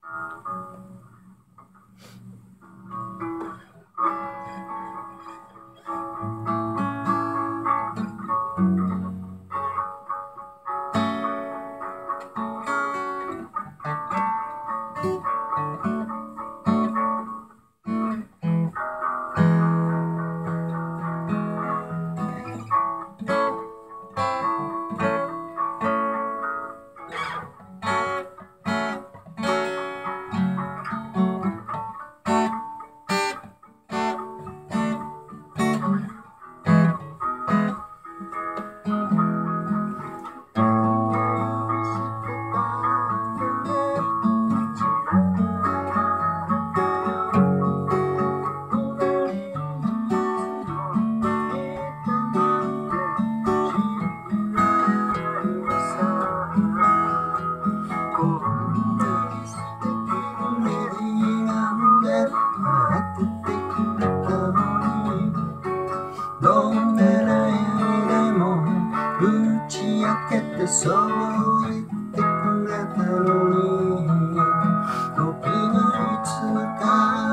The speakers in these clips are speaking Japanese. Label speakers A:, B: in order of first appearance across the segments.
A: どんな悩みでも打ち明けてそう言ってくれたのに、時がいつか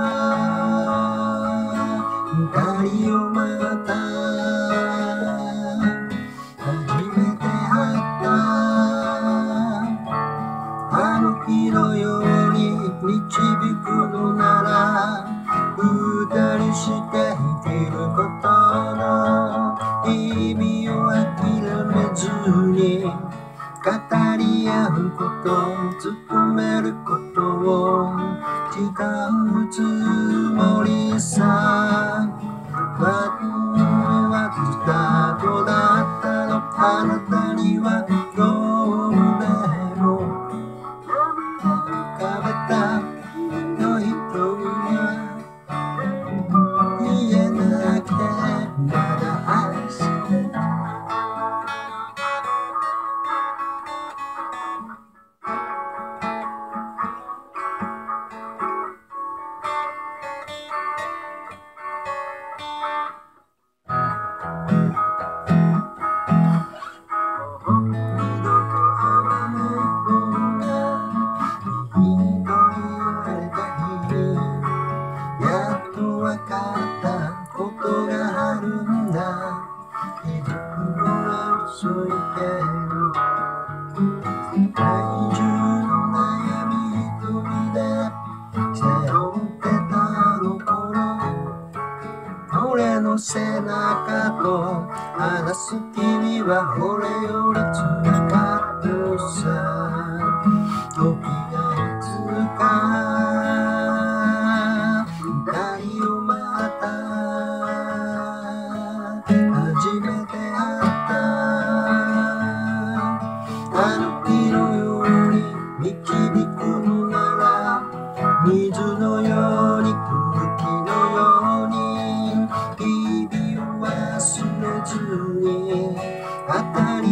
A: 二人をまた初めて会ったあの日のように導くのなら、二人して生きることの意味を諦めずに語り合うこと、努めることを誓うつもりさ。我はスタートだったの、あなたにはどうでも浮かべたの瞳が言えなくてまだ愛してた。わかったことがあるんだ。気づくのは遅いけど、世界中の悩み一人で背負ってたの頃、俺の背中と話す君は俺より辛かったのさ。時がいつか初めて会ったあの日のように導くのなら、水のように空気のように日々を忘れずに当たり